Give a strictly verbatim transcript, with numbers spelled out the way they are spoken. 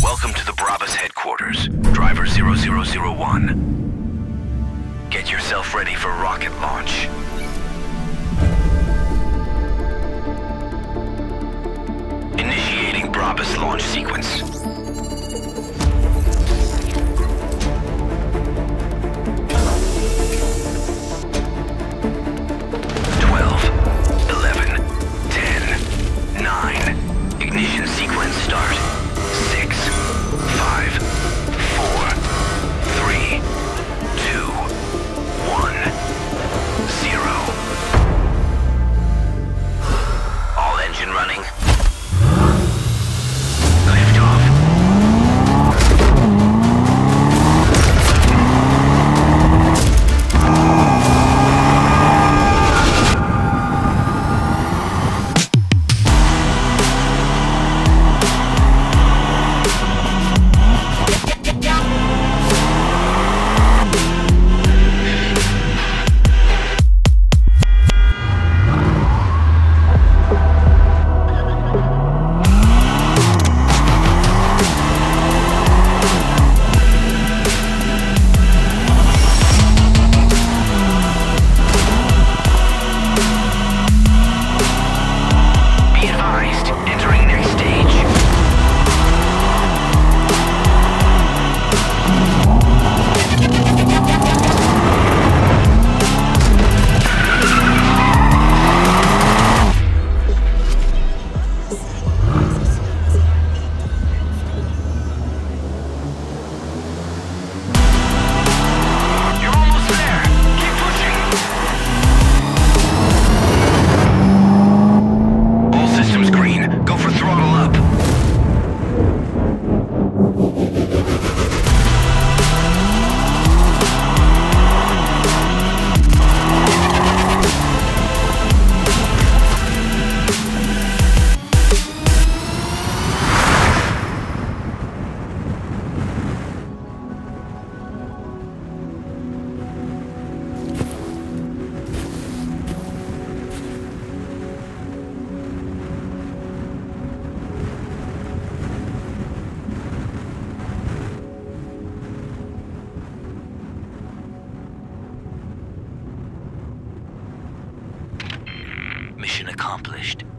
Welcome to the Brabus headquarters. Driver zero zero zero one. Get yourself ready for rocket launch. Initiating Brabus launch sequence. twelve, eleven, ten, nine. Ignition sequence start. six, five, four, three, two, one, zero. All engine running. Liftoff. Mission accomplished.